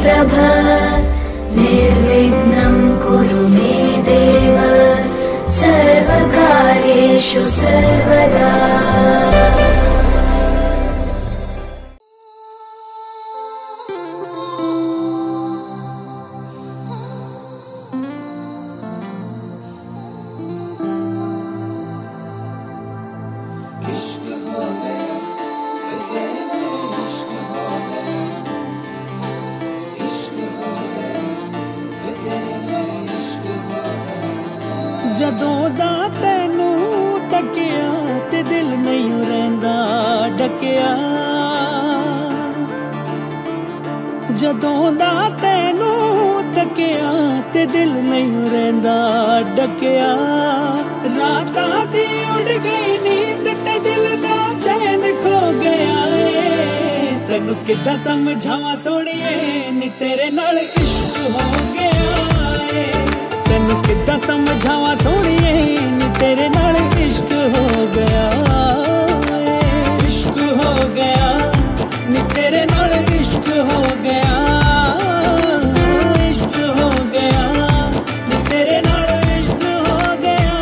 प्रभ निर्विघ्नं कुरु मे देव सर्वकार्येषु सर्वदा। ਜਦੋਂ ਦਾ ਤੈਨੂੰ ਤੱਕਿਆ ਤੇ ਦਿਲ ਨਹੀਂ ਰਹਿੰਦਾ ਡਕਿਆ, ਜਦੋਂ ਦਾ ਤੈਨੂੰ ਤੱਕਿਆ ਤੇ ਦਿਲ ਨਹੀਂ ਰਹਿੰਦਾ ਡਕਿਆ। ਰਾਤਾਂ ਦੀ ਉੱਡ ਗਈ ਨੀਂਦ ਤੇ ਦਿਲ ਦਾ ਚੈਨ ਖੋ ਗਿਆ ਏ। ਤੈਨੂੰ ਕਿੱਦਾਂ ਸਮਝਾਵਾਂ ਸੋਹਣੀਏ ਨੀ ਤੇਰੇ ਨਾਲ ਇਸ਼ਕ ਹੋ ਗਿਆ ਏ। ਤੈਨੂੰ ਕਿੱਦਾਂ ਸਮਝਾਵਾਂ ਸੋਹਣੀਏ ਨੀ ਤੇਰੇ ਨਾਲ ਇਸ਼ਕ ਹੋ ਗਿਆ ਏ। ਇਸ਼ਕ ਹੋ ਗਿਆ ਨੀ ਤੇਰੇ ਨਾਲ ਇਸ਼ਕ ਹੋ ਗਿਆ, ਇਸ਼ਕ ਹੋ ਗਿਆ ਨੀ ਤੇਰੇ ਨਾਲ ਇਸ਼ਕ ਹੋ ਗਿਆ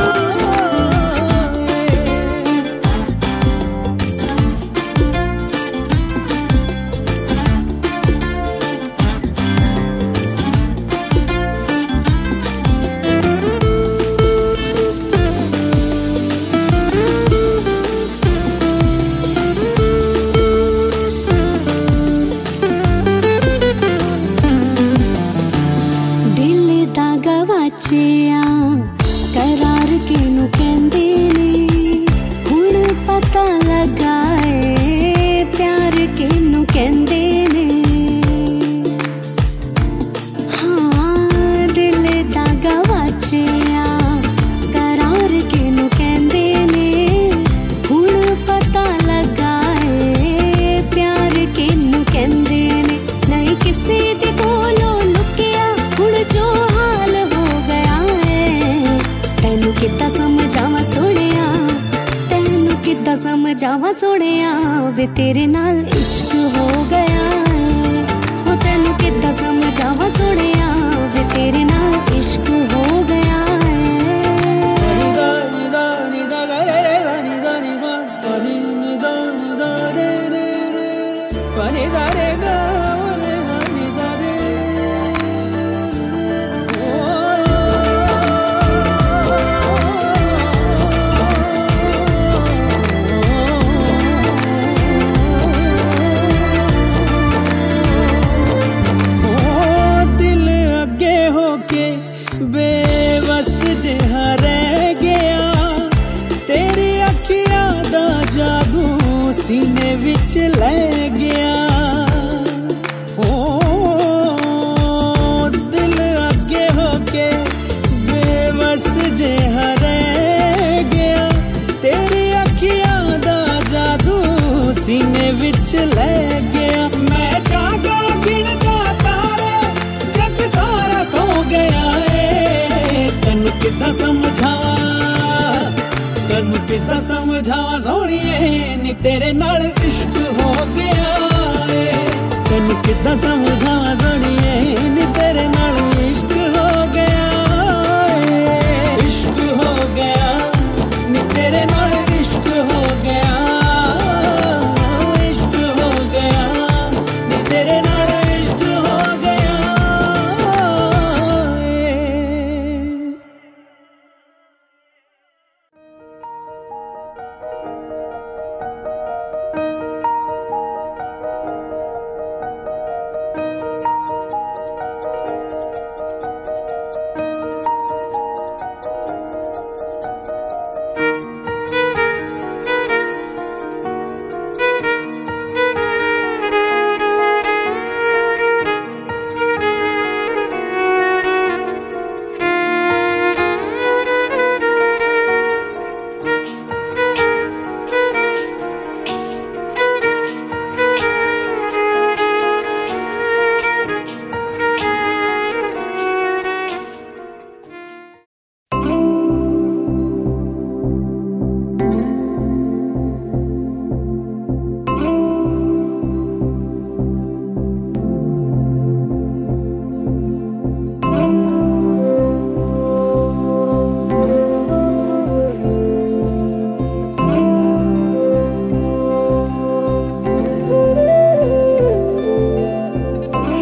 करार किनू कहंदे ने हुण पता लगा ए प्यार किनू कहंदे ने। हाँ दिल दा गवाचिया करार किनू कहंदे ने हुण पता लगा ए प्यार किनू कहंदे ने। नहीं किसी दे कोलों लुकिया हुण जो हाल हो गया है। तैनू किद्दां समझावां सोहणिया, तैनू किद्दां समझावां सोहणिया वे तेरे नाल इश्क हो गया है। ओ तैनू किद्दां समझावां सोहणिया वे तेरे नाल इश्क हो गया है। बेबस जिहा रह गया तेरी अखियां दा जादू सीने विच लै गया। ओ दिल अगे होके बेबस जिहा रह गया तेरी अखियां दा जादू सीने विच लै गया। मैं जागा गिनदा तारे जग सारा सो गया। तैनू किद्दां समझावां, तैनू किद्दां समझावां सोहणीए नी तेरे नाल इश्क हो गया ए। तैनू किद्दां समझावां सोहणीए नी तेरे नाल इश्क हो गया ए। इश्क हो गया नी तेरे नाल इश्क हो गया, इश्क हो गया नी तेरे नाल इश्क हो गया।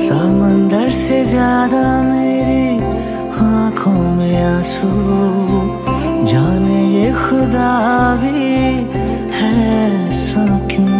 समंदर से ज्यादा मेरी आंखों में आंसू, जाने ये खुदा भी है ऐसा क्यों।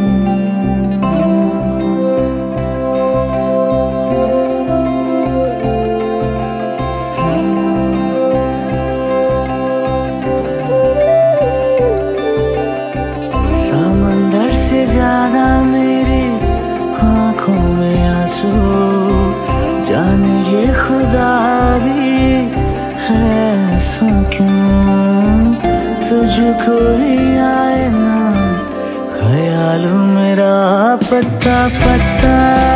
समंदर से ज्यादा मेरी आंखों में आंसू, जाने ये खुदा भी है ऐसा क्यों। तुझको ही आए ना ख्याल मेरा पत्ता पत्ता,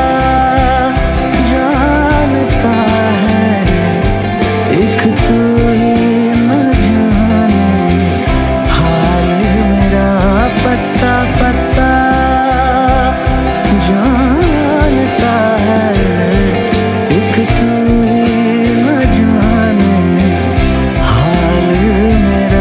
जानता है एक तू ही न जाने हाल मेरा पत्ता पत्ता, जानता है एक तू ही न जाने हाल मेरा।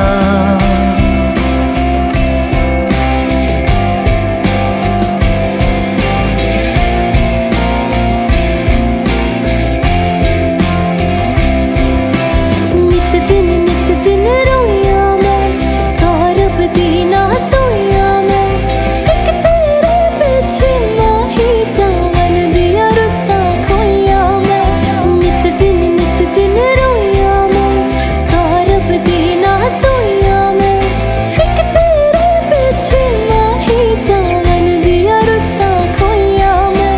नित दिन रोया मैं, सौरभ दी ना सोया मैं, एक तेरे पीछे माही सावन दिया रुत्ता खोया मैं। नित दिन रोया मैं, सौरभ दी ना सोया मैं, एक तेरे पीछे माही सावन दिया रुत्ता खोया मैं।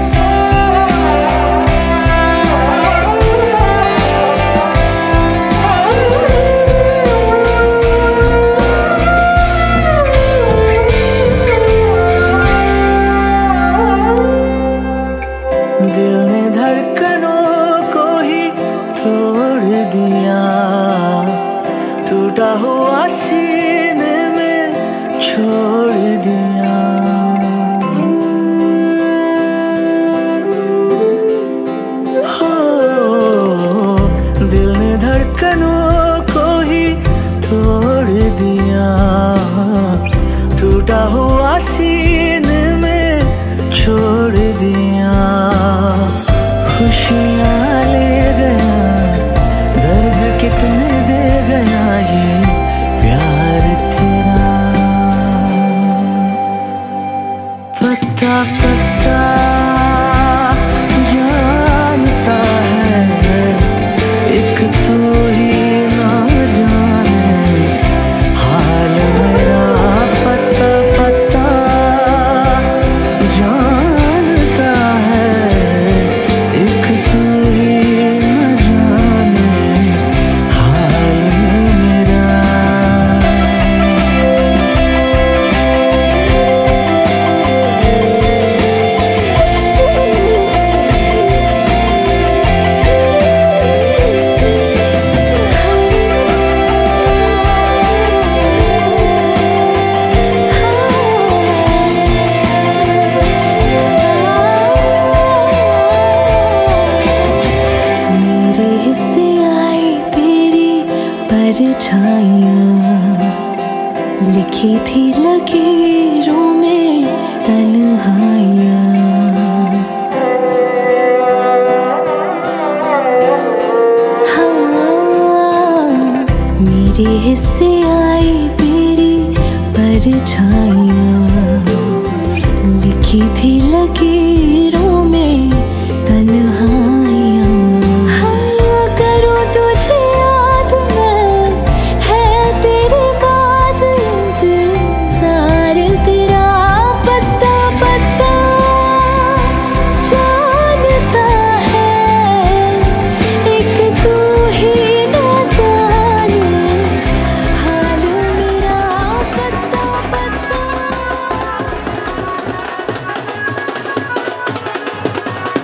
दिल ने धड़कनों को ही तोड़ दिया, टूटा हुआ सीने में छोड़ दिया। हो दिल ने धड़कनों को ही तोड़ दिया, टूटा हुआ सीने में छोड़ दिया। खुशियाँ ले गया, दर्द कितने दे गया ये प्यार तेरा। पत्ता पत्ता जानता है एक तू ही ना जाने हाल मेरा पत्ता पत्ता, जानता है एक तू ही न जाने हाल मेरा। मेरे हिस्से आई तेरी परछाइयाँ, लिखी थी लकीरों में तन्हाइयाँ। हाँ, मेरे हिस्से आई तेरी परछाइयाँ, लिखी थी लकीरों में तन्हाइयाँ। हाँ, करूँ तुझे याद मैं, है तेरे बाद इंतजार तेरा। पत्ता पत्ता जानता है एक तू ही न जाने हाल मेरा पत्ता पत्ता।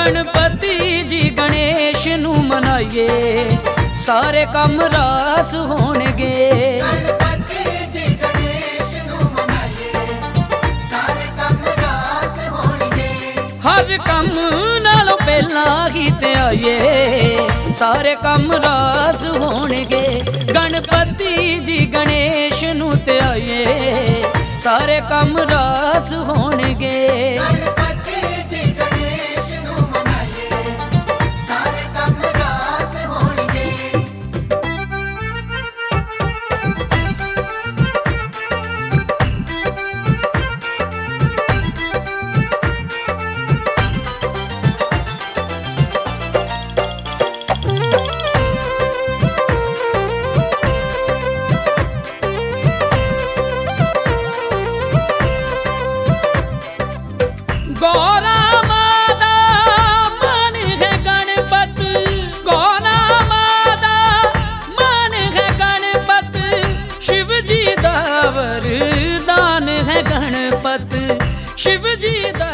गणपति जी गणेश नू मनाइए सारे कम रास होणगे। गणपति जी गणेश नू मनाइए सारे कम रास होणगे। हर कम नालों पहला ही ते आइए सारे कम रास होणगे। गणपति जी गणेश नू ते आइए सारे कम रास होणगे। गणपति जी गणेश नू मनाइए सारे कम रास होणगे। गौरा माता मान है गणपत, गौरा माता मान है गणपत, शिव जी दा वरदान है गणपत, शिव जी दा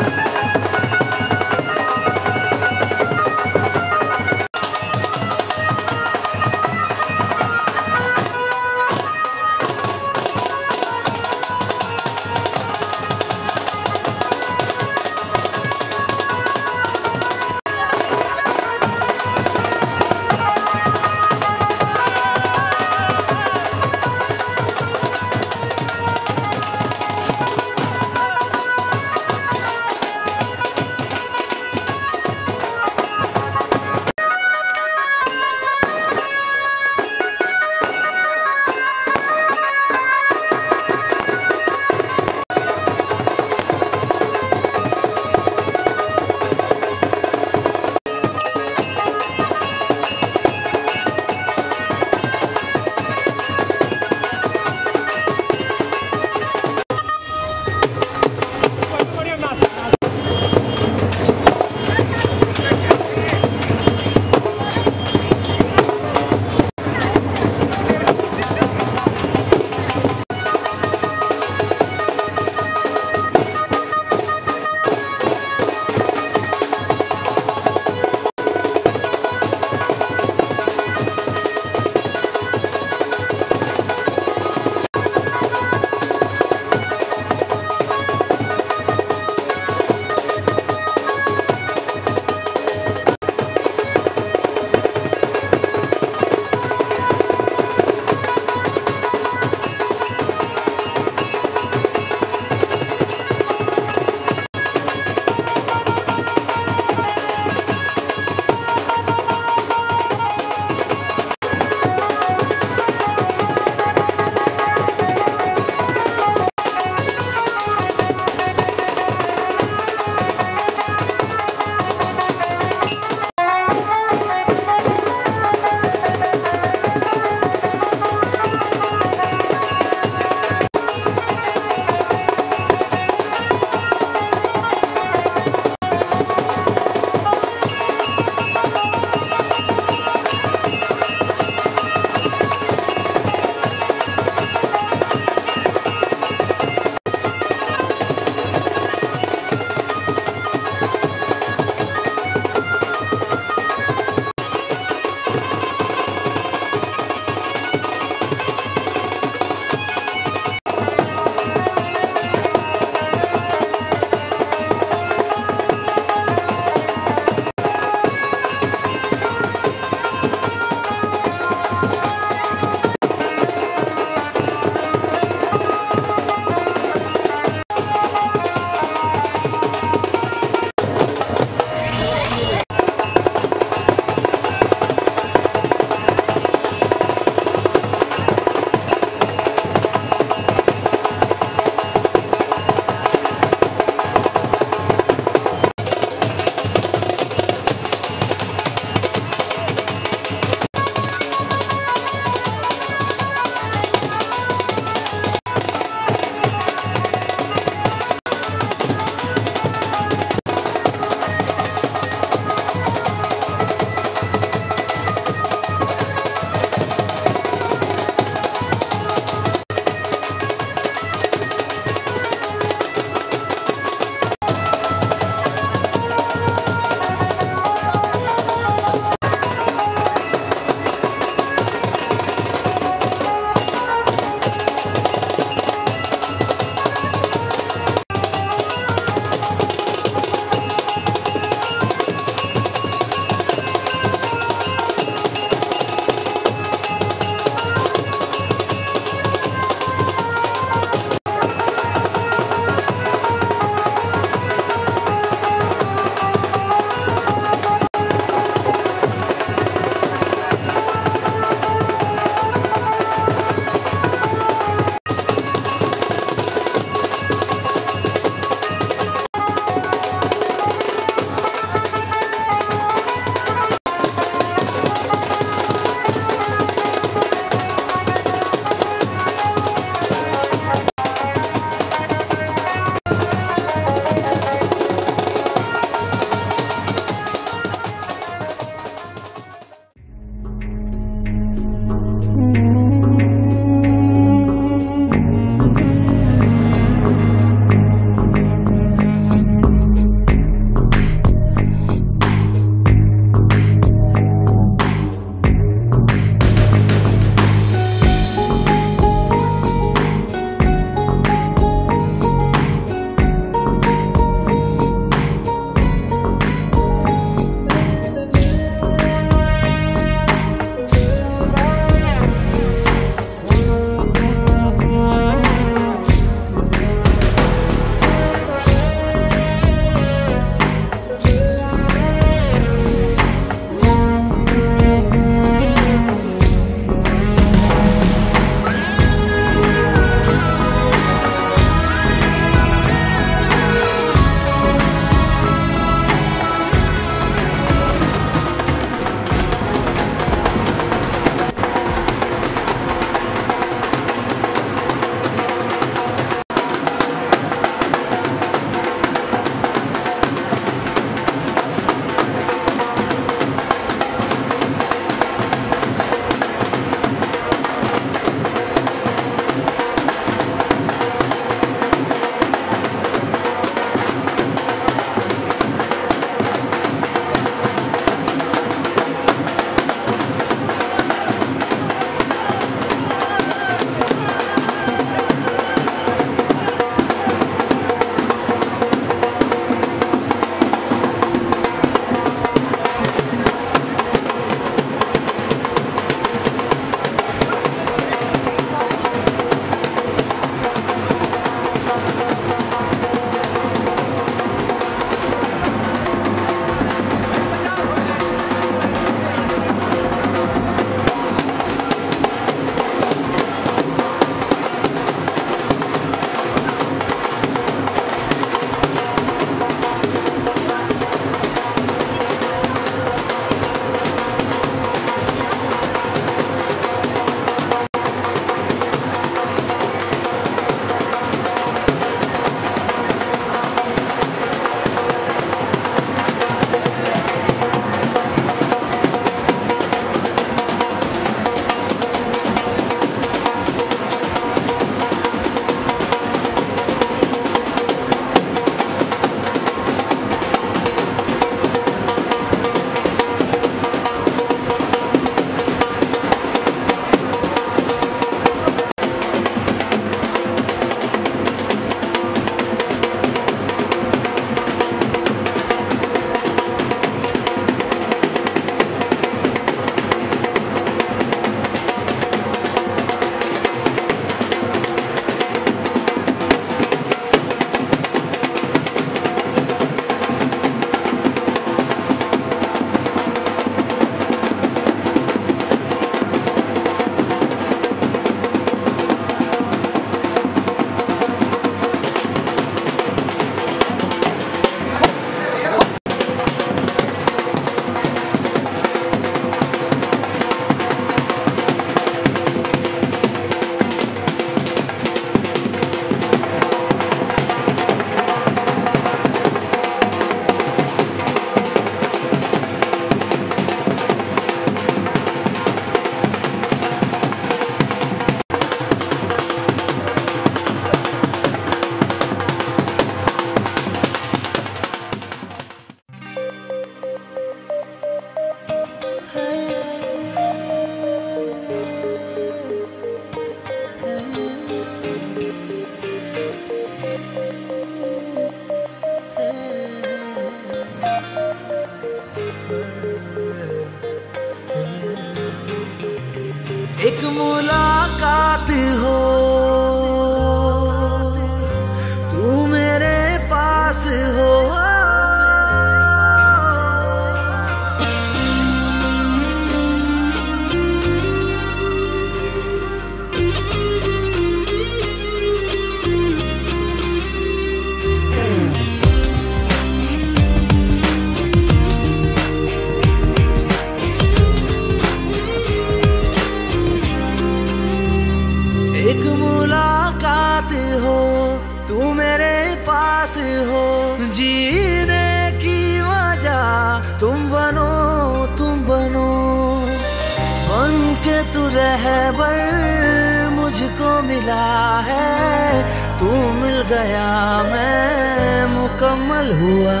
रात हो, तू मेरे पास हो, जीने की वजह तुम बनो, तुम बनो। बन के तू रहबर मुझको मिला है, तू मिल गया मैं मुकम्मल हुआ।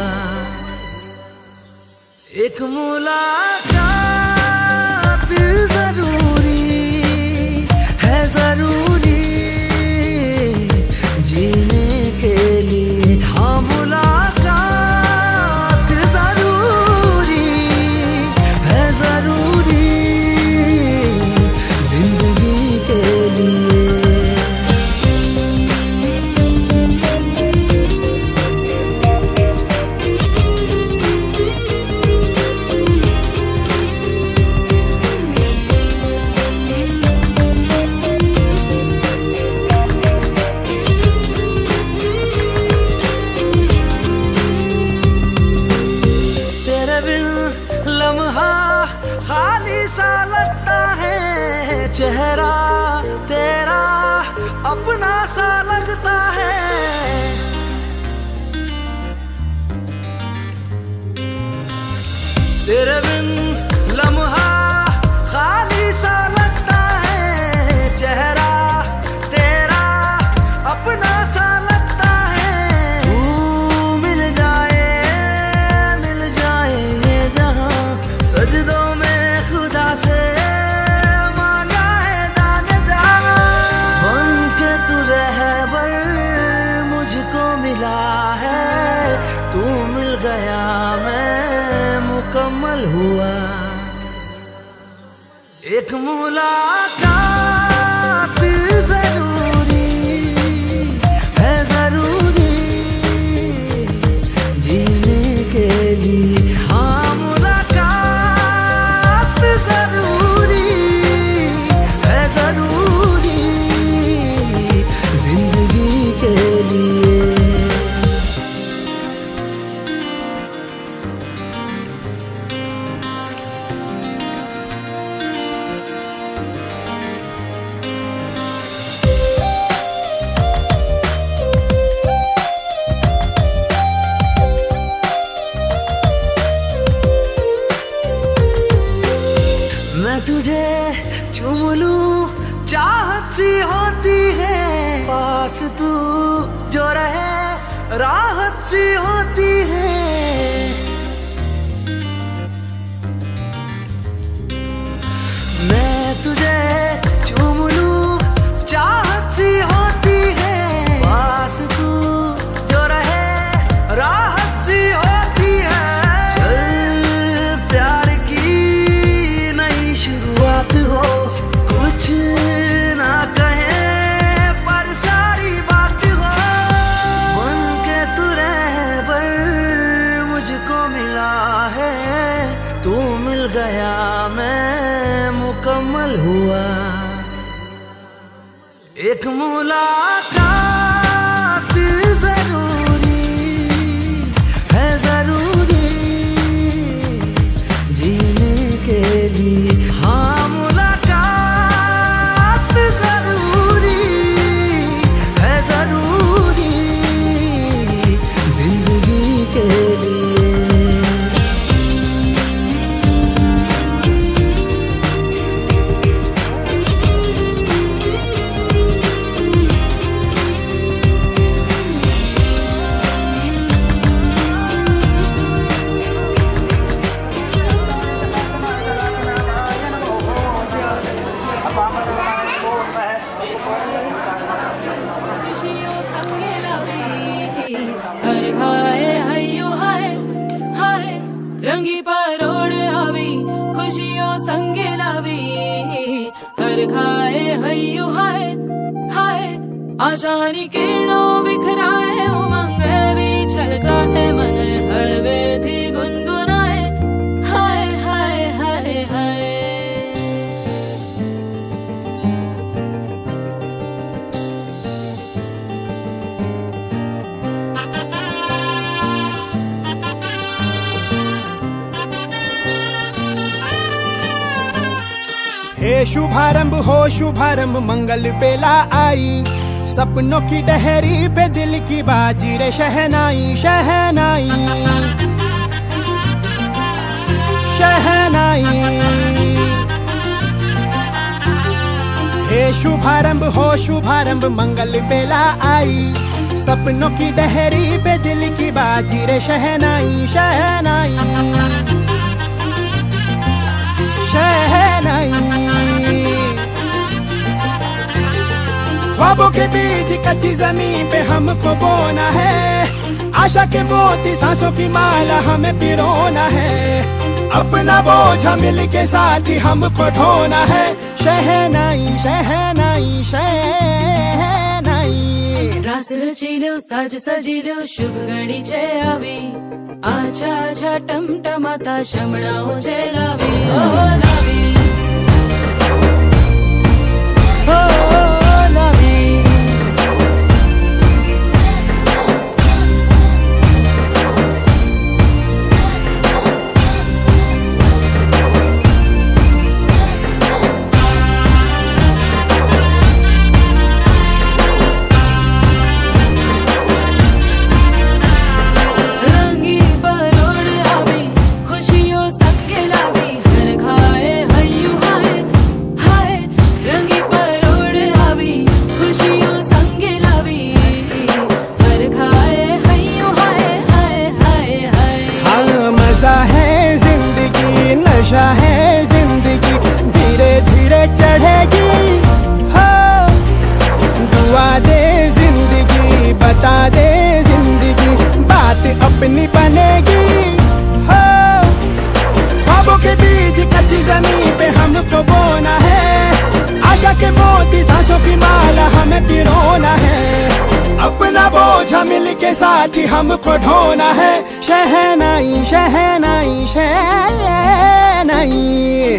एक मुलाकात जरूरी है, जरूरी जीने के लिए। हाँ मुलाकात जरूरी है, जरूरी जिंदगी के लिए। चेहरा तेरा अपना सा लगता है, तेरे बिन लम्हा खाली सा लगता है। चेहरा तेरा अपना सा लगता है। तू मिल जाए ये जहां, सजदों में खुदा से तू मिल गया मैं मुकम्मल हुआ। एक मुलाकात जरूरी है, जरूरी जीने के लिए। हाँ मुलाकात जरूरी है, जरूरी जिंदगी के लिए। मैं तुझे चूम लूं चाहत सी होती है, पास तू जो रहे राहत सी होती है। मैं तुझे चूम लूं चाहत सी होती है, पास तू जो रहे राहत सी होती है। चल प्यार की नई शुरुआत हो, कुछ ना कहे पर सारी बात हो। बन के तू रहबर मुझको मिला है, तू मिल गया मैं मुकम्मल हुआ। एक मुलाकात जरूरी है, जरूरी जीने के लिए। हाँ मुलाकात जरूरी है, जरूरी जिंदगी के लिए। रंगी परोड़ आवी खुशियों संगे लावी, हर खाए हय्यो हाय हाय। आशानी किरणों बिखराए उमंग भी छलकाए, मन हड़वे थी गुनगुनाए हाय हाय हाय हाय। हे शुभारंभ हो शुभारंभ मंगल बेला आई, सपनों की डहरी पे दिल की बाजी रे शहनाई शहनाई शहनाई। हे शुभारंभ हो शुभारंभ मंगल बेला आई, सपनों की डहरी पे दिल की बाजी रे शहनाई शहनाई शहनाई। ख्वाबों के बीज कच्ची जमीन पे हमको बोना है, आशा के मोती सांसों की माला हमें पिरोना है, अपना बोझा मिल के साथ ही हमको ढोना है। शहनाई शहनाई शहनाई। रास रचिलो साज सजिलो शुभ घड़ी छे आवी, आछा आछा टमटमाता शमणाओ छे लावी ओ लावी ओ लावी। नशा है जिंदगी धीरे धीरे चढ़ेगी हो, दुआ दे जिंदगी बता दे जिंदगी बात अपनी बनेगी हो। ख्वाबों के बीज कच्ची जमीन पे हमको बोना है, आशा के मोती सांसों की माला हमें पिरोना है, अपना बोझा मिल के साथ ही हमको ढोना है। शहनाई शहनाई शहनाई।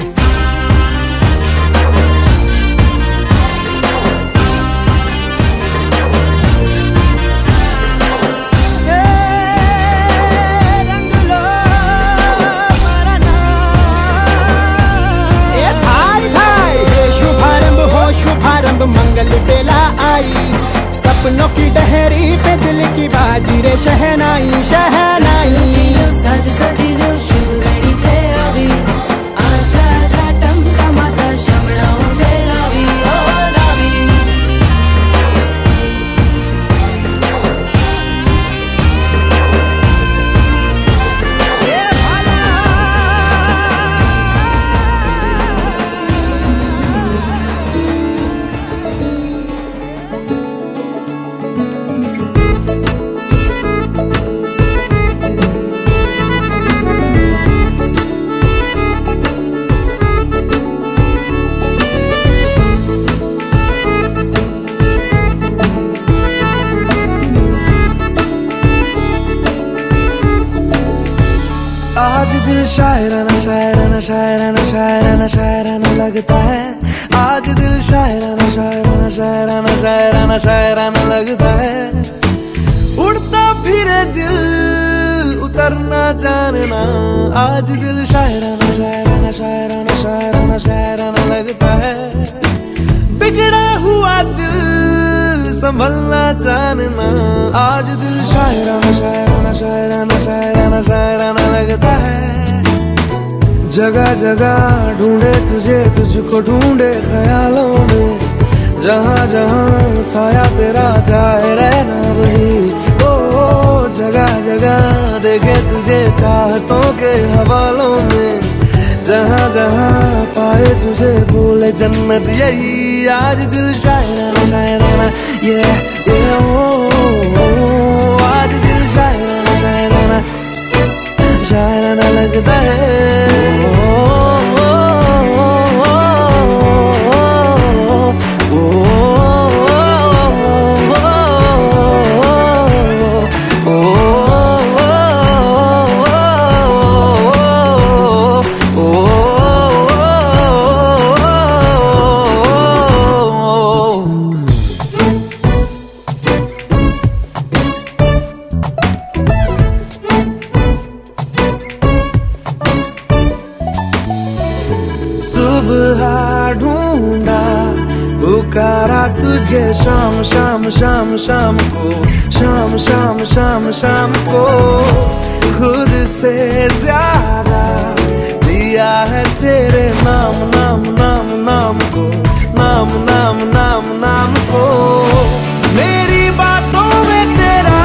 शुभारंभ हो शुभारंभ मंगल बेला आई, सपनों की डहरी पे दिल की बाजी रे शहनाई शहनाई। साज सजिलो शुभ घड़ी छे आवी, आछा आछा टमटमाता शमणाओ छे लावी ओ लावी। आज दिल शायराना शायराना शायराना शायराना शायराना लगता है, आज दिल शायराना शायराना शायराना शायराना शायराना लगता है। उड़ता फिरे दिल उतरना जानना, आज दिल शायराना शायराना शायराना शायराना शायराना लगता है। बिगड़ा हुआ दिल संभलना जानना, आज दिल शायराना शायराना शायराना शायराना शायराना लगता है। जगह जगह ढूंढे तुझे तुझको ढूंढे ख्यालों में, जहाँ जहाँ साया तेरा जाए रहना वही। ओ जगह जगह देखे तुझे चाहतों के हवालों में, जहाँ जहाँ पाए तुझे बोले जन्नत यही। आज दिल शायराना शायराना ये ओ आज दिल शायराना शायराना शायराना लगता है। पुकारा तुझे शाम शाम शाम शाम को, शाम शाम शाम शाम को। खुद से ज्यादा दिया है तेरे नाम नाम नाम नाम को, नाम नाम नाम नाम को। मेरी बातों में तेरा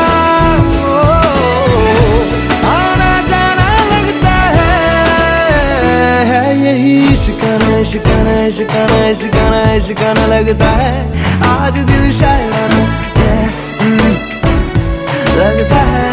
आना जाना लगता है यही इश्काना इश्काना इश्काना इश्काना इश्काना लगता है। आज दिल शायराना लगता है।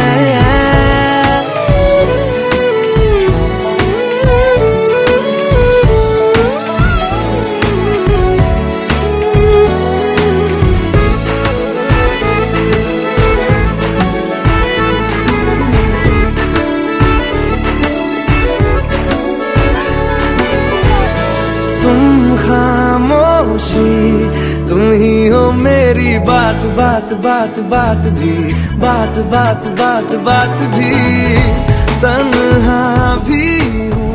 खामोशी तुम ही हो मेरी बात बात बात बात भी, बात बात बात बात भी। तन्हा भी हूँ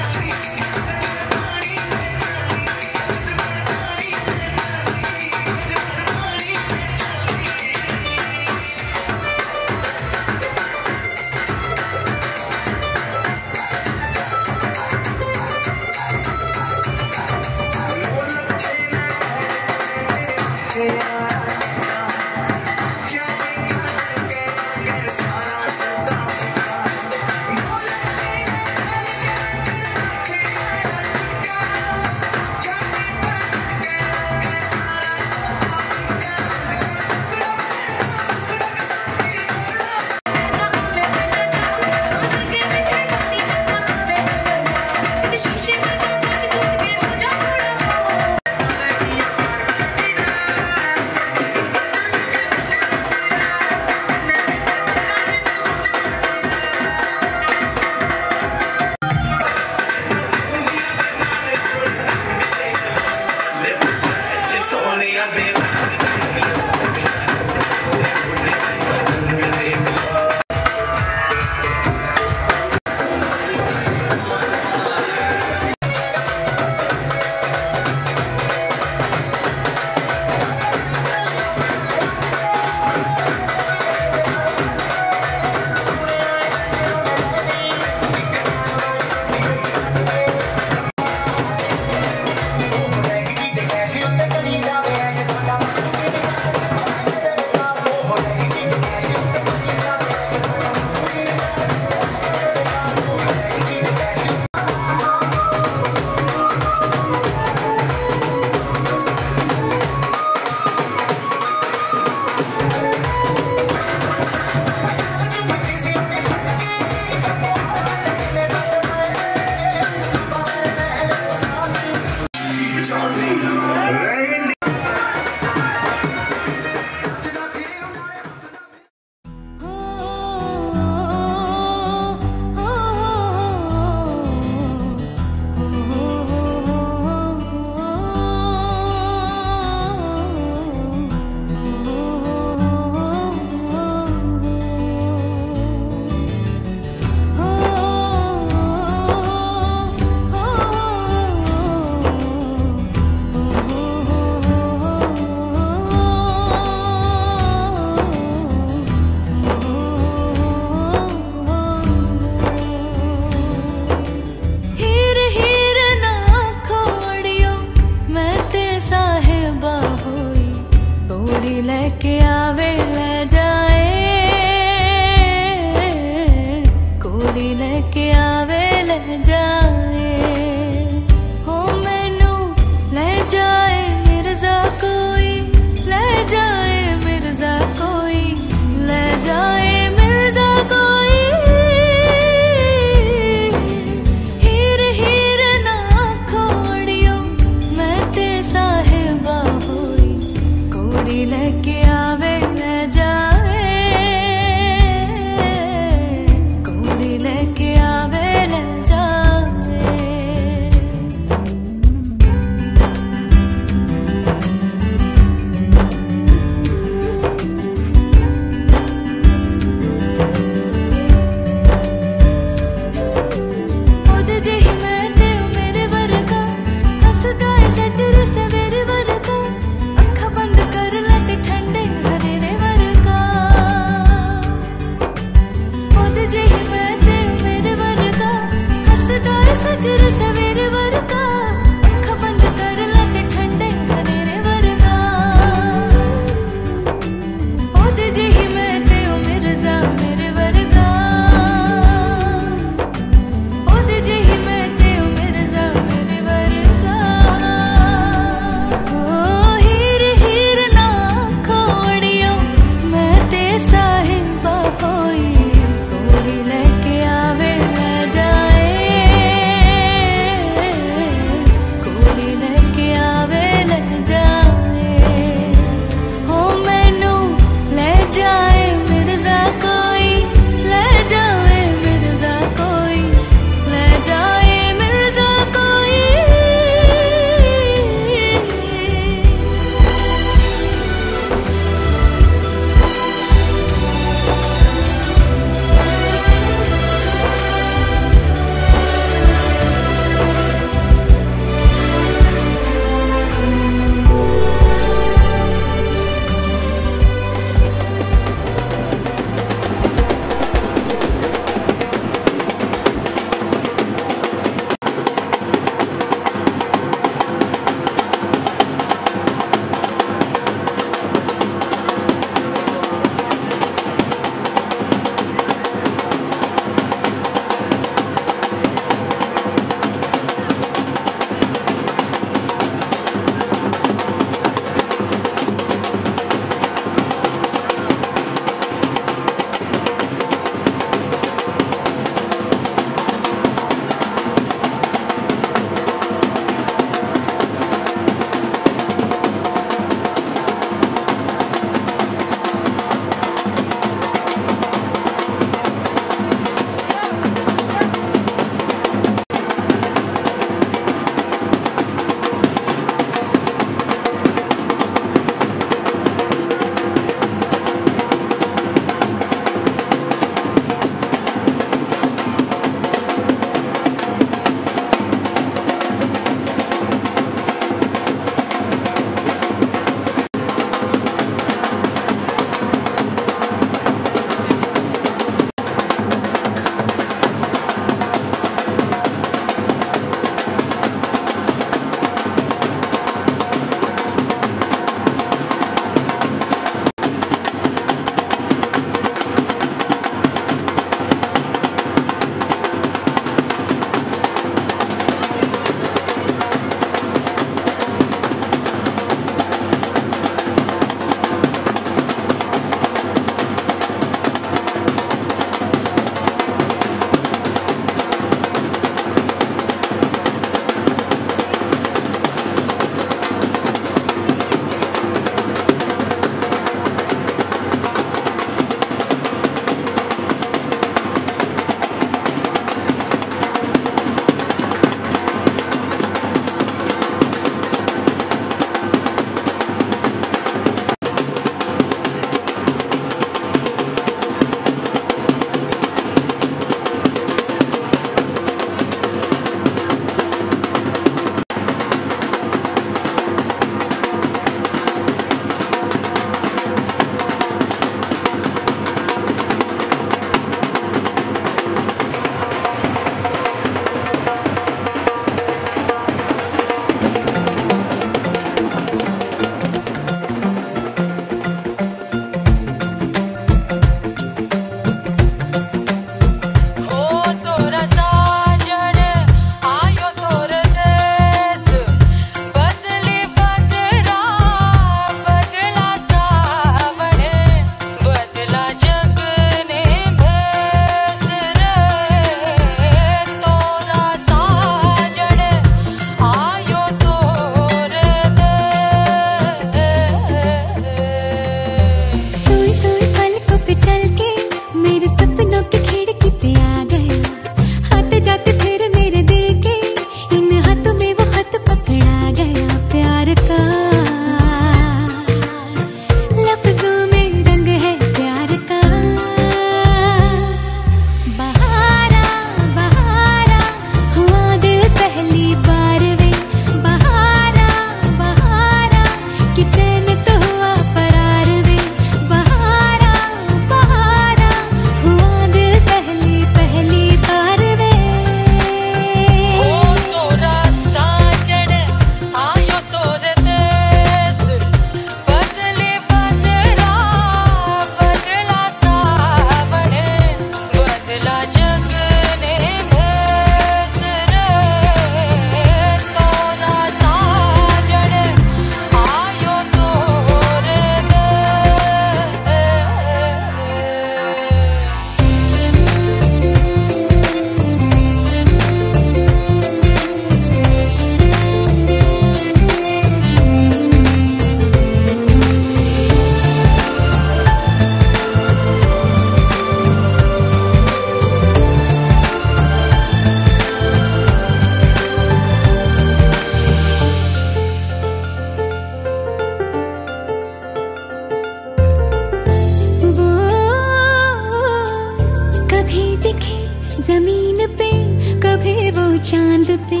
जमीन पे कभी वो चांद पे।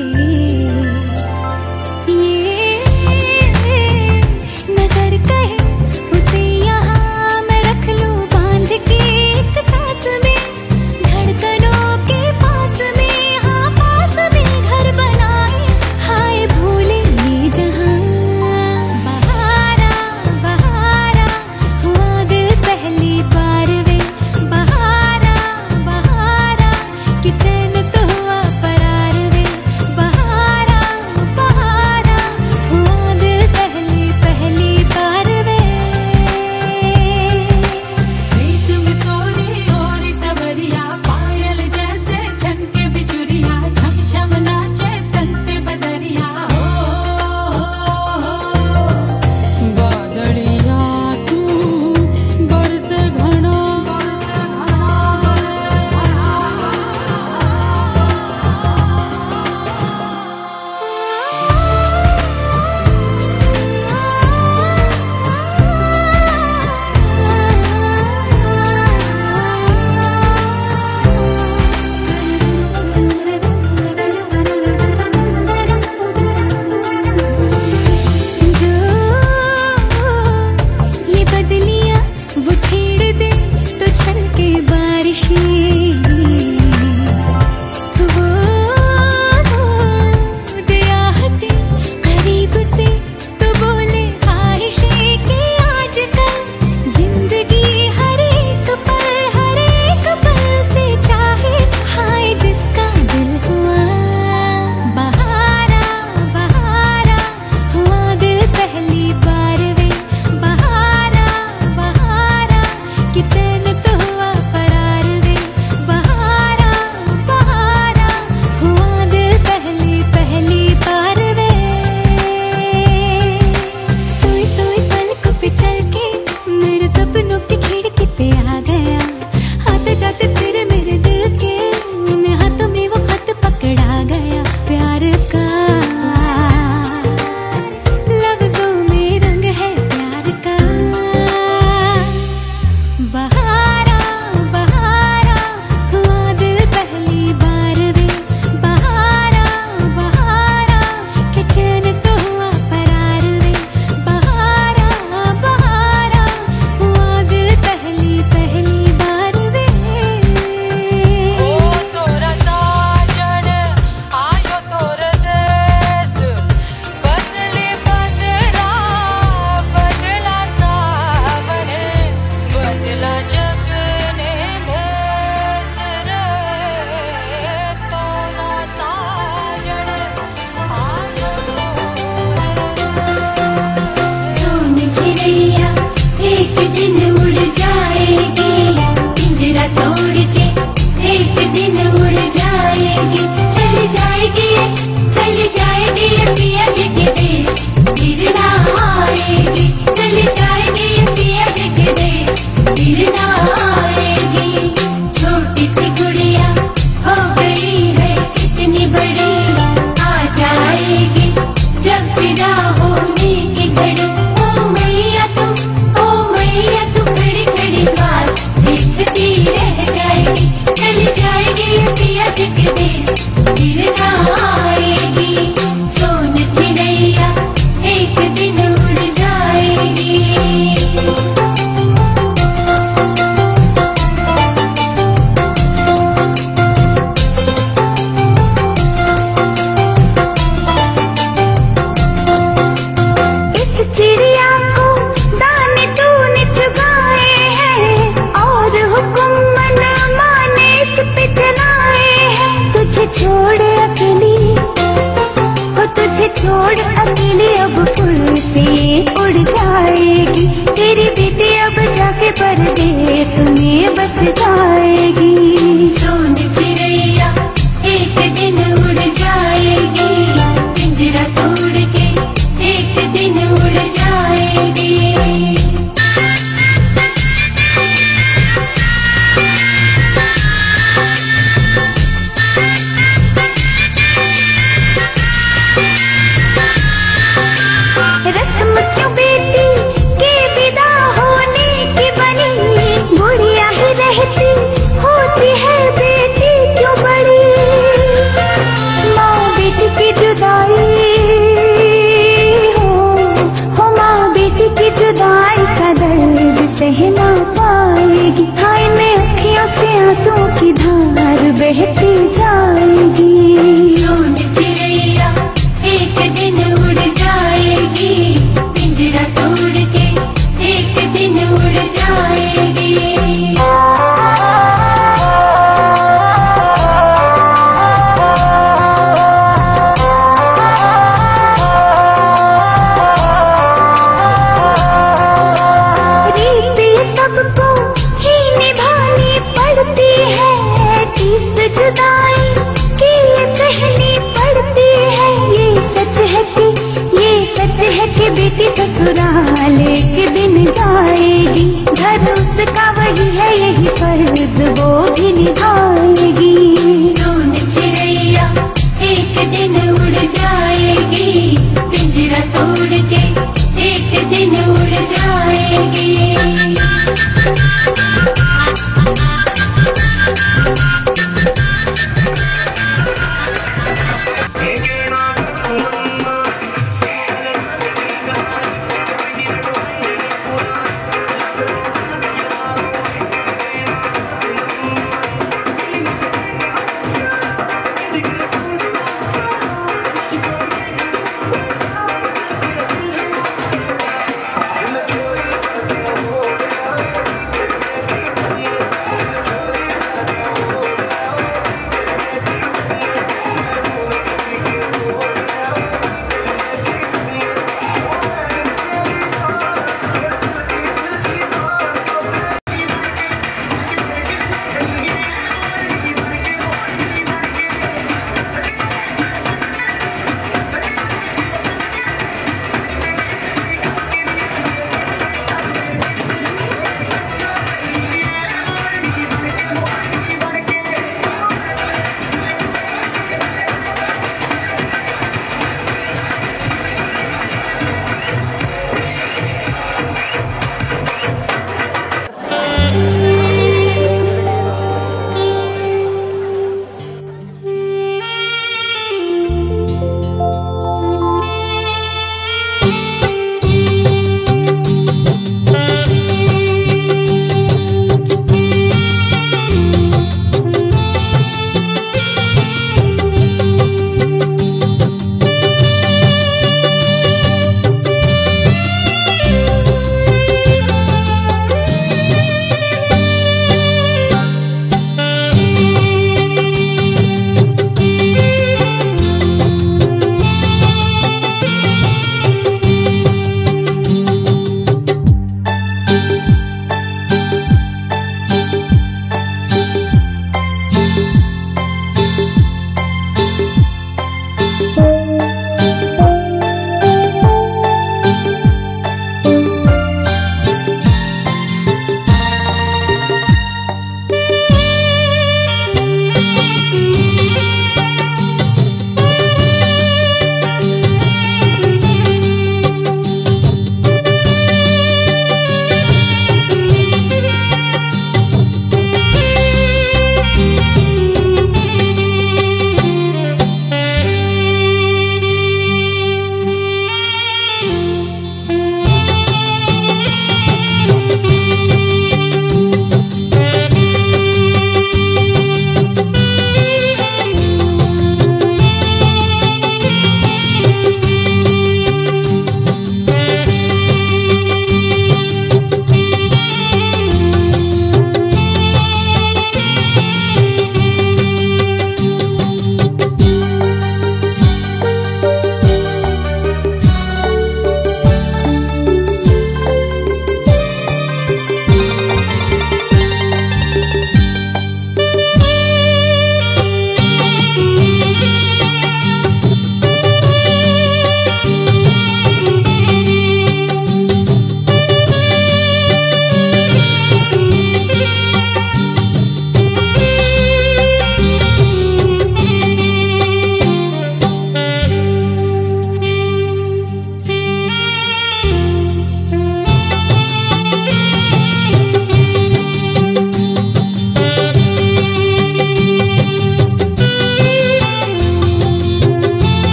ये नजर कहे उसे यहाँ मैं रख लूं बांध के एक सांस में, धड़कनों के पास में, हाँ पास में घर बनाए, हाय भूले ये जहां। बहारा बहारा हुआ दिल पहली बार वे, बहारा बहारा कि चैन तो हुआ फरार वे, बहारा बहारा हुआ दिल पहली पहली बार वे। प्रीत में तोरी और सवरिया, पायल जैसे छनके बिजुरिया, छम छम नाचे तन पे बदरिया। बादलिया तू बरस घना, जो ये बदलियां वो छेड़ दे तो छलके बारिशें, वो दया हटे करीब से तो बोले ख्वाहिशें कि आजकल जिंदगी हर एक पल से चाहे, हाय जिसका दिल हुआ। बहारा बहारा हुआ दिल पहली बार वे, बहारा बहारा कि चैन तो हुआ फरार वे, बहारा बहारा हुआ दिल पहली पहली बार वे। सोई सोई पलकों पे चल के मेरे सपनों की खिड़की पे आ गया, आते जाते फिर मेरे दिल के उन हाथों में वो खत पकड़ा गया। प्यार का लफ्जों में रंग है प्यार का। बहारा बहारा हुआ दिल पहली बार वे, बहारा बहारा कि चैन तो हुआ फरार वे, बहारा बहारा हुआ दिल पहली पहली बार वे। ओ तोरा साजन आयो तोर देश, बदली बदला बदला सावन, बदला जग ने भेस रे। तोरा साजन आयो सोन चिड़ैया एक दिन उड़ जाएगी, पिंजरा तोड़ के एक दिन उड़ जाएगी, चली जाएगी पिया जी के देश, फिर ना आएगी, चली जाएगी पिया जी के देश, फिर ना आएगी। छोटी सी गुड़िया हो गई है इतनी बड़ी, आ जाएगी जब विदा होने की घड़ी। ओ मैया तू खड़ी खड़ी बात देखती रह जाएगी, चली जाएगी पिया जी के देश, फिर ना आएगी। सोन चिड़ैया एक दिन उड़ जाएगी। इस चिड़िया को दाने तूने चुगाए हैं, और हुक्म मन माने इस पे चलाए हैं। तुझे छोड़ अकेली अब फूल से उड़ जाएगी, तेरी बेटी अब जाके परदेस में बस जाएगी। सोन चिड़ैया एक दिन उड़ जाएगी, पिंजरा तोड़ के एक दिन उड़ जाएगी। रस्म क्यों बेटी के से आंसुओं की धार बहती जाएगी। सोन चिड़ैया एक दिन उड़ जाएगी, पिंजरा तोड़ के एक दिन उड़ जाएगी। जुदाई की ये सहनी पड़ती है, ये सच है कि बेटी ससुराल एक दिन जाएगी। घर उसका वही है, यही फर्ज वो भी निभाएगी। सोन चिड़ैया एक दिन उड़ जाएगी, पिंजरा तोड़ के एक दिन उड़ जाएगी।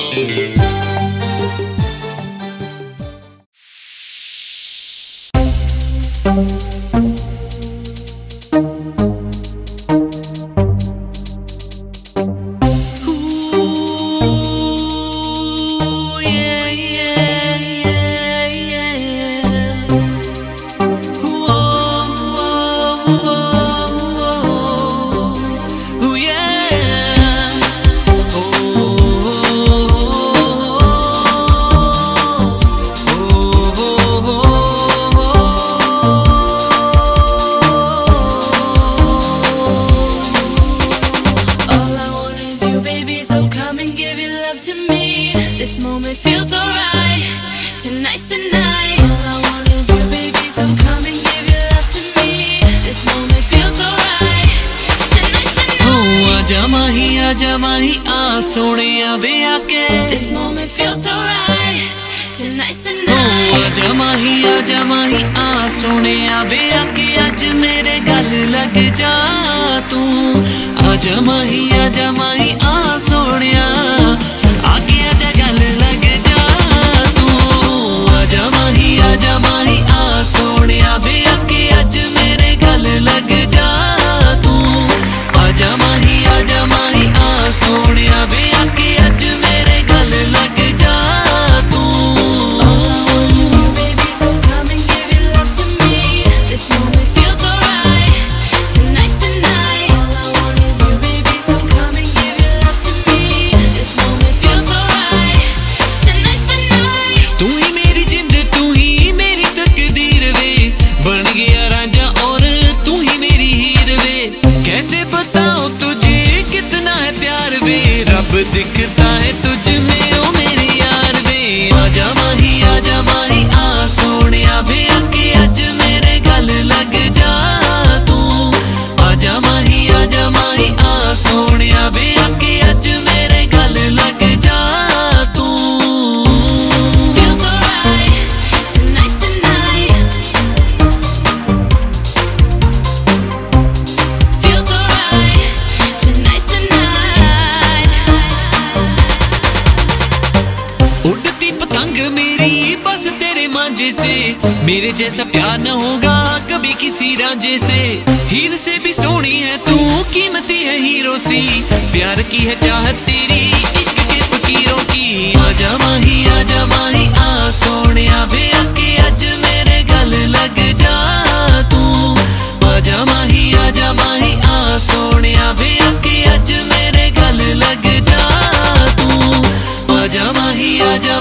मेरे जैसा प्यार न होगा कभी किसी रांझे से। हीर से भी सोनी है तू, कीमती है हीरो सी। प्यार की है चाहत तेरी, इश्क के फकीरों की। आजा माही आ सोनिया वे आके अज मेरे गल लग जा तू। आजा माही आ सोनिया वे आके अज मेरे गल लग जा तू। आजा माही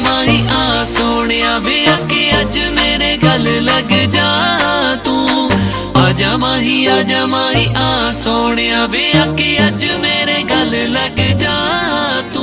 आ सोनिया वे आके अज मेरे गल लग जा तू। आजा माही आ सोनिया वे आके अज मेरे गल लग जा तू।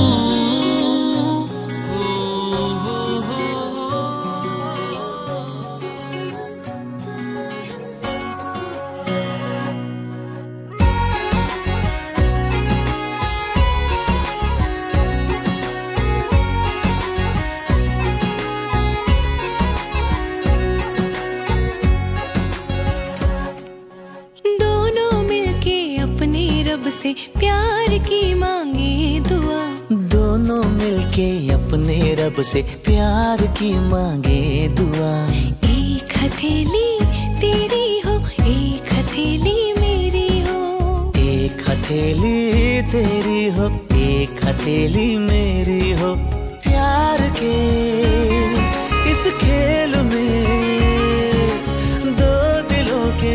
से प्यार की मांगे दुआ। दोनों मिलके अपने रब से प्यार की मांगे दुआ। एक हथेली तेरी हो, एक हथेली मेरी हो। एक हथेली तेरी हो, एक हथेली मेरी हो। प्यार के इस खेल में दो दिलों के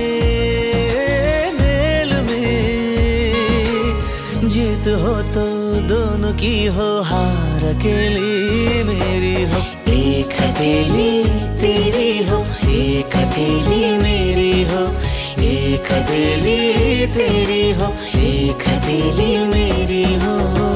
जीत हो तो दोनों की हो, हार अकेली मेरी हो। एक हथेली तेरी हो, एक हथेली मेरी हो। एक हथेली तेरी हो, एक हथेली मेरी हो।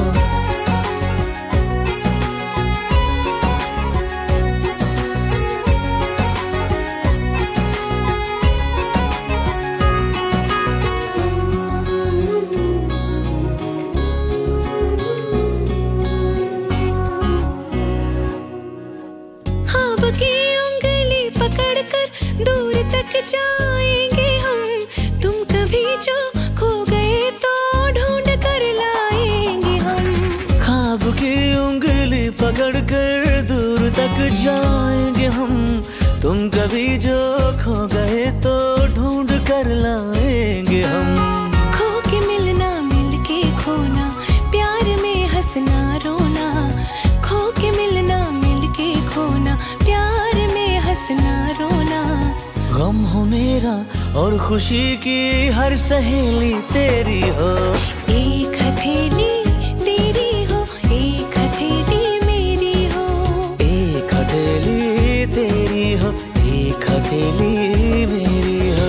जाएंगे हम, तुम कभी जो खो गए तो ढूंढ कर लाएंगे हम। उंगली पकड़ कर दूर तक जाएंगे हम। तुम कभी जो खो गए तो ढूंढ कर लाएंगे हम। खो के मिलना मिलके खोना, प्यार में हंसना रोना। खो के मिलना मिलके खोना, प्यार में हंसना रोना। गम हो मेरा और खुशी की हर सहेली तेरी हो। एक हथेली तेरी हो, एक हथेली मेरी हो। एक हथेली तेरी हो, एक हथेली मेरी हो।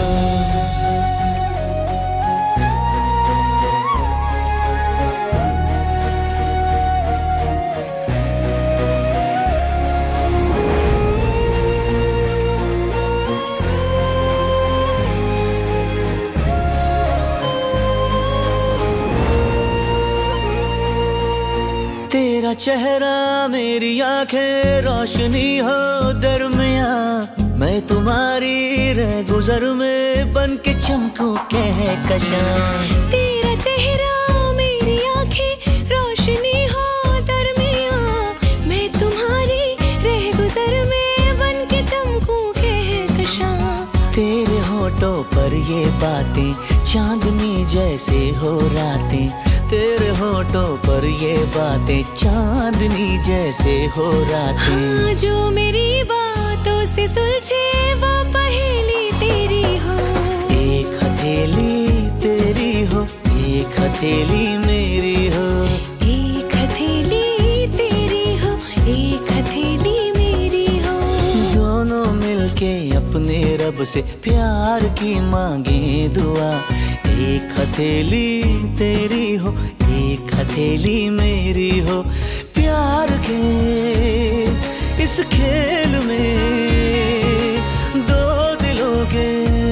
तेरा चेहरा मेरी आंखें रोशनी हो दरमिया। मैं तुम्हारी रह गुजर में बन के चमकूं कहकशां। तेरा चेहरा मेरी आंखें रोशनी हो दरमिया। मैं तुम्हारी रह गुजर में बन के चमकूं कहकशां। तेरे होठों पर ये बातें चांदनी जैसे हो रातें। तेरे होठों पर ये बातें चांदनी जैसे हो रातें। हाँ, जो मेरी बातों से सुलझे वो पहेली तेरी हो। एक हथेली तेरी हो, एक हथेली मेरी हो। एक हथेली तेरी हो, एक हथेली मेरी हो। दोनों मिलके अपने रब से प्यार की मांगे दुआ। एक हथेली तेरी हो, एक हथेली मेरी हो। प्यार के इस खेल में दो दिलों के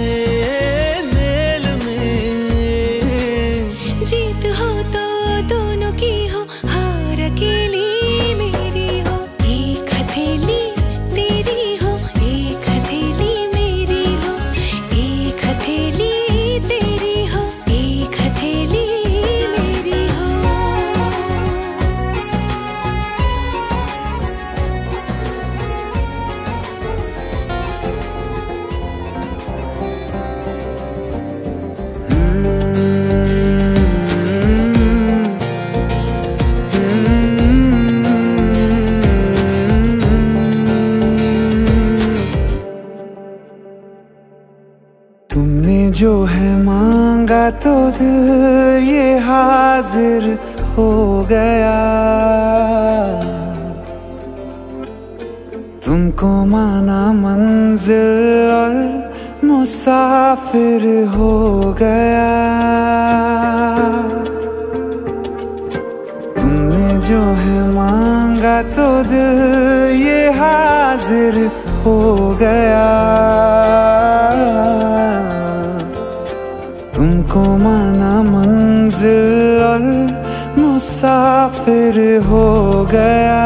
मेल में। जीत हो तो दोनों की हो, हार अकेली मेरी हो। एक हथेली तेरी हो, एक हथेली मेरी हो। एक हथेली तेरी हो, एक हथेली मेरी हो। तुमने जो है मांगा तो दिल ये हाजिर हो गया। तुमको माना मंजिल और मुसाफिर हो गया। तुमने जो है मांगा तो दिल ये हाजिर हो गया। तुमको माना मंजिल और मुसाफिर हो गया।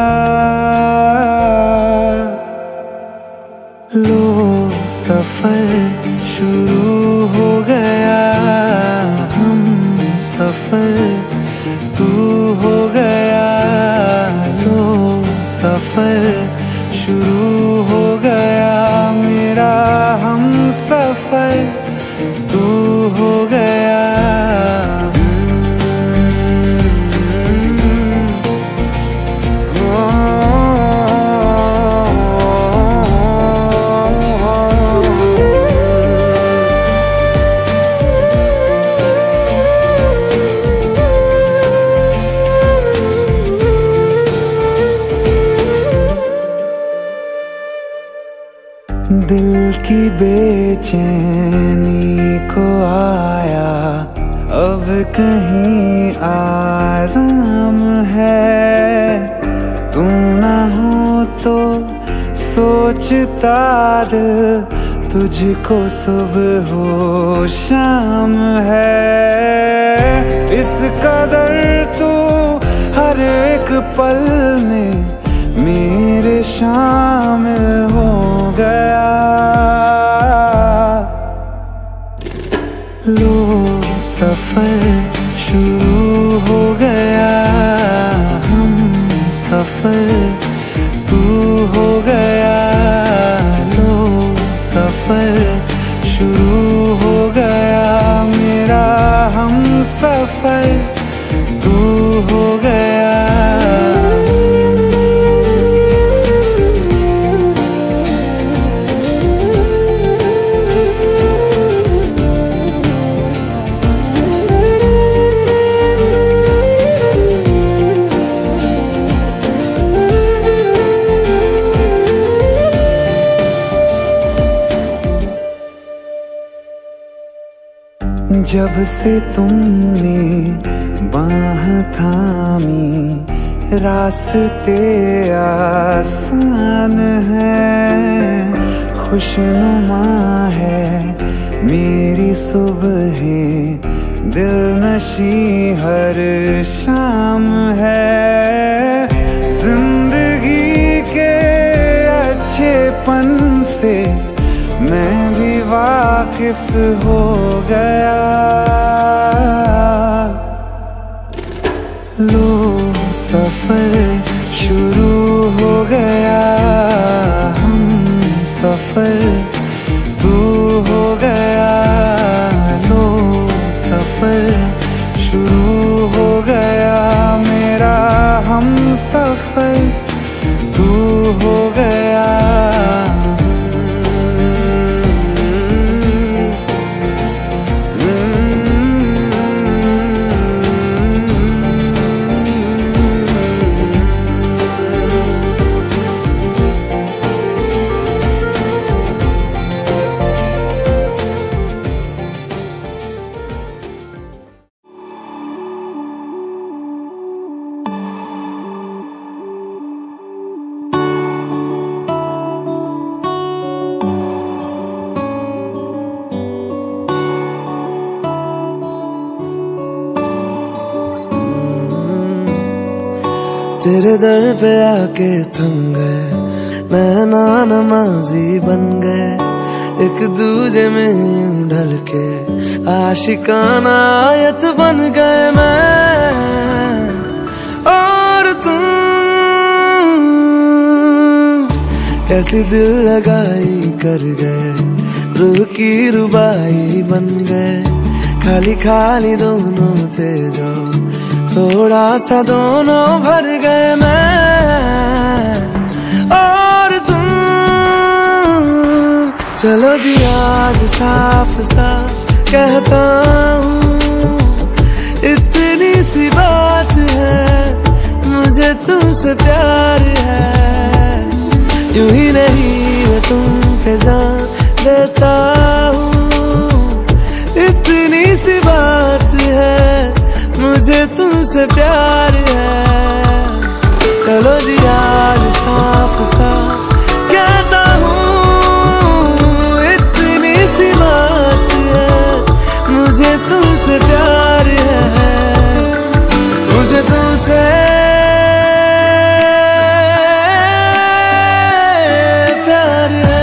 लो सफर शुरू हो गया। हम सफर तू हो गया। लो सफर शुरू हो गया। मेरा हम सफर तू हो गया। दिल की बेचैनी को आया अब कहीं आराम है। तू ना हो तो सोचता दिल तुझको सुबह हो शाम है। इस कदर तू हर एक पल में मेरे शामिल हो गया। लो सफर शुरू हो गया। हम सफर तू हो गया, लो सफर शुरू हो गया मेरा हम सफर तू हो गया। जब से तुमने बाह थामी रास्ते आसान है, खुशनुमा है मेरी सुबहें, दिल नशी हर शाम है। जिंदगी के अच्छेपन से मैं भी वाकिफ हो गया, लो सफर शुरू हो गया हम सफर तू हो गया, लो सफर शुरू हो गया मेरा हम सफर तू हो गया। तेरे दर पे आके थम गए, नैना नमाजी बन गए, एक दूजे में यूं ढल के आशिकाना आयत बन गए मैं और तुम। कैसी दिल लगाई कर गए, रूह की रुबाई बन गए, खाली खाली दोनों थे जो थोड़ा सा दोनों भर गए मैं और तुम। चलो जी आज साफ साफ कहता हूँ, इतनी सी बात है मुझे तुमसे प्यार है, यूं ही नहीं मैं तुम पे जान देता हूँ, इतनी सी बात है मुझे तुमसे प्यार है। चलो जी आज साफ साफ कहता हूँ, इतनी सी बात है मुझे तुमसे प्यार है, मुझे तुमसे प्यार है।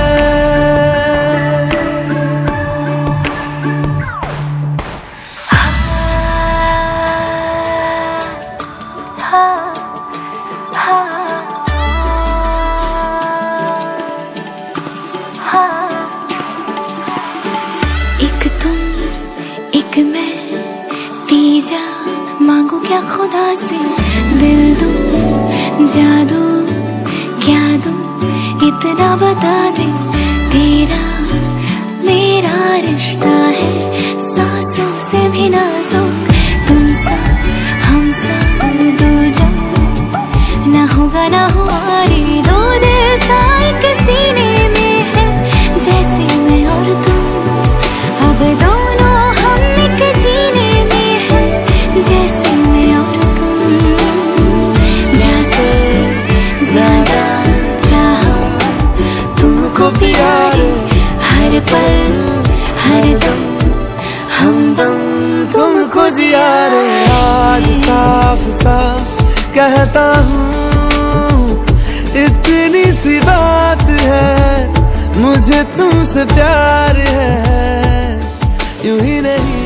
एक तुम एक मैं, तीजा मांगू क्या खुदा से, दिल दूं जादू क्या दूं इतना बता दे, तेरा मेरा रिश्ता है सांसों से भी नाजुक, तुम सा हम सा दो जो ना होगा ना हुआ रे, दो दिल सा एक सीने में है जैसे मैं और तुम, अब दोनों हम एक जीने में है जैसे मैं और तुम, जैसे ज्यादा चाहा तुमको प्यारे, हर पल हर दम हमदम तुमको जिया रे। आज साफ साफ कहता हूँ, इतनी सी बात है मुझे तुमसे प्यार है, यूं ही नहीं